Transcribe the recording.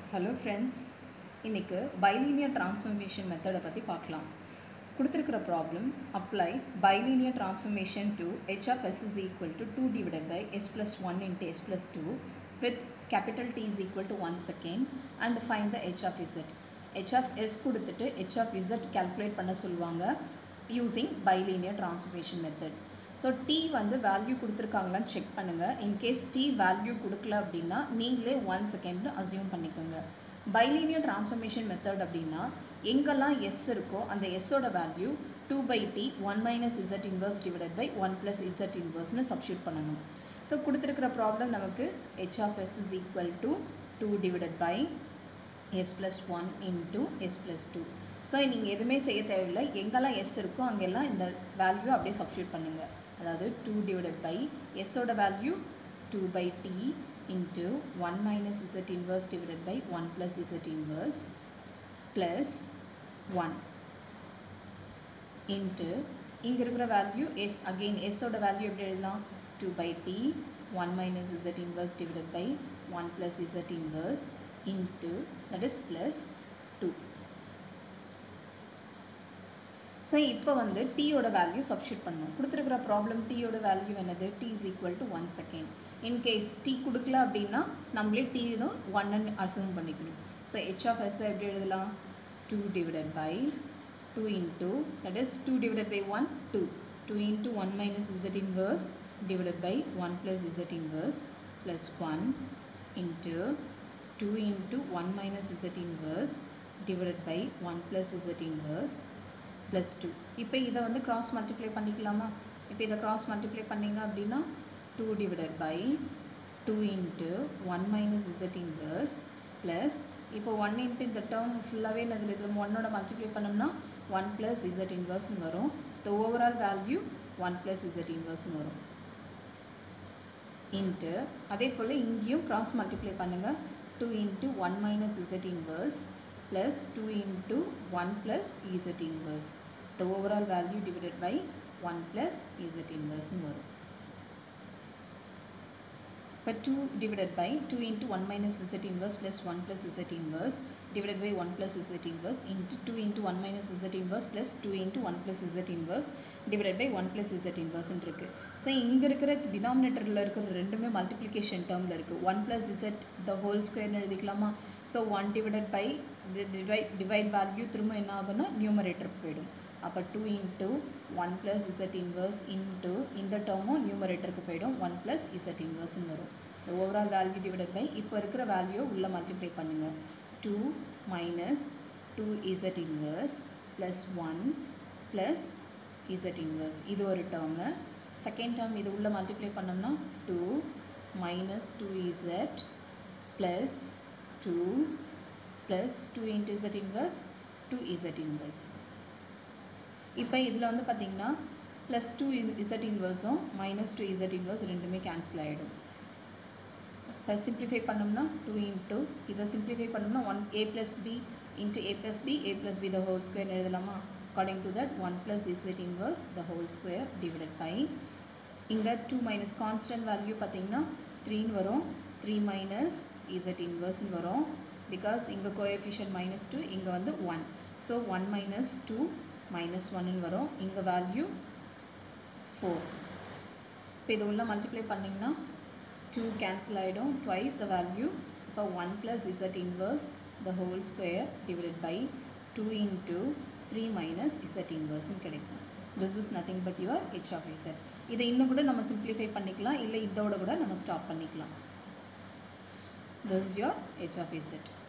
Hello friends, இன்னைக்கு bilinear transformation method பற்றி பார்க்கலாம். கொடுத்திருக்கிற problem apply bilinear transformation to h of s is equal to 2 divided by s plus 1 into s plus 2 with capital T is equal to 1 second and find the h of z. h of s கொடுத்துட்டு h of z calculate பண்ண சொல்லுவாங்க using bilinear transformation method. So t வந்து value கொடுத்துருக்காங்களான்னு check பண்ணுங்கள். In case t value கொடுக்கல அப்படின்னா நீங்களே 1 second assume பண்ணிக்கோங்க. பைலீனியர் ட்ரான்ஸ்ஃபர்மேஷன் மெத்தட் அப்படின்னா எங்கெல்லாம் எஸ் இருக்கோ அந்த எஸ்ஸோட value 2/t 1 minus z inverse divided by 1 plus z inverseனு சப்ஸ்டியூட் பண்ணணும். ஸோ கொடுத்துருக்கிற ப்ராப்ளம் நமக்கு h of s is equal to 2 divided by s plus 1 into s plus 2. So நீங்கள் எதுவுமே செய்ய தேவையில்லை, எங்கெல்லாம் எஸ் இருக்கோ அங்கெல்லாம் இந்த வேல்யூ அப்படியே சப்ஸ்டியூட் பண்ணுங்கள். அதாவது 2 divided by s-ஓட value 2/t into 1 minus z inverse divided by 1 plus z inverse plus 1 into இங்கே இருக்கிற வேல்யூ s, again s-ஓட வேல்யூ எப்படி எழுதலாம் 2/t 1 minus z inverse divided by 1 plus z inverse into that is plus 2. So இப்போ வந்து டீயோட value substitute பண்ணணும். கொடுத்துருக்கிற ப்ராப்ளம் டீயோட வேல்யூ என்னது t is equal to 1 second. In case t கொடுக்கல அப்படின்னா நம்மளே டீனு 1ன்னு அசூம் பண்ணிக்கணும். ஸோ h of s எப்படி எழுதலாம் 2 divided by 2 into that is 2 divided by 1 2 into 1 minus z inverse divided by 1 plus z inverse plus 1 into 2 into 1 minus z inverse divided by 1 plus z inverse plus 2. இப்போ இதை வந்து cross multiply பண்ணிக்கலாமா? இப்போ இதை cross multiply பண்ணிங்க அப்படின்னா 2 divided by 2 into 1 minus z inverse plus இப்போ 1 into இந்த term ஃபுல்லாகவே இதில் 1ஓட multiply பண்ணோம்னா 1 plus z inverse வரும். the overall value 1 plus z inverse வரும். into அதே போல் இங்கேயும் cross multiply பண்ணுங்கள் 2 into 1 minus z inverse plus 2 into 1 plus z inverse. The overall value divided by 1 plus z inverse வரும். இப்போ 2 divided by 2 into 1 minus z inverse plus 1 plus z inverse divided by 1 plus z inverse into 2 into 1 minus z inverse plus 2 into 1 plus z inverse divided by 1 plus z inverse இருக்கு. So இங்கே இருக்கிற டினாமினேட்டரில் இருக்கிற ரெண்டுமே multiplication டேர்மில் இருக்குது. 1 plus z the whole square எழுதிக்கலாமா? So 1 divided by divide value திரும்ப என்ன ஆகும்னா நியூமரேட்டருக்கு போயிடும். அப்போ 2 into 1 plus z inverse into இந்த டேர்மும் நியூமரேட்டருக்கு போயிடும் 1 plus z inverse வரும். the overall value divided by இப்போ இருக்கிற வேல்யூ உள்ளே மல்டிப்ளை பண்ணுங்கள் 2 minus 2z inverse plus 1 plus z inverse இது ஒரு டேர்மு. செகண்ட் டேர்ம் இது உள்ளே மல்டிப்ளை பண்ணோம்னா 2 minus 2z plus 2 plus 2 into z inverse 2z inverse. இப்போ இதில் வந்து பார்த்திங்கன்னா ப்ளஸ் 2z இன்வர்ஸும் மைனஸ் 2z இன்வர்ஸ் ரெண்டுமே கேன்சல் ஆகிடும். ப்ளஸ் சிம்ப்ளிஃபை பண்ணோம்னா 2 இன்ட்டு இதை சிம்ப்ளிஃபை பண்ணோம்னா 1 a plus b into a plus b the whole square எழுதலாமா? According to that 1 plus z inverse the whole square divided by இங்கே 2 minus constant value பார்த்திங்கன்னா 3 வரும் 3 minus z இன்வர்ஸ்னு வரும். Because இங்கே coefficient minus 2 இங்கே வந்து 1. ஸோ 1 மைனஸ் 2 மைனஸ் 1ன்னு வரும். இங்கே வேல்யூ 4. இப்போ இது உள்ள மல்டிப்ளை பண்ணிங்கன்னா 2 கேன்சல் ஆகிடும் ட்வைஸ் த வேல்யூ. இப்போ 1 plus z inverse the whole square divided by 2 into 3 minus z inverse கிடைக்கும். this is nothing but your h of z. இதை இன்னும் கூட நம்ம சிம்ப்ளிஃபை பண்ணிக்கலாம், இல்லை இதோட கூட நம்ம ஸ்டாப் பண்ணிக்கலாம். this is your h of z.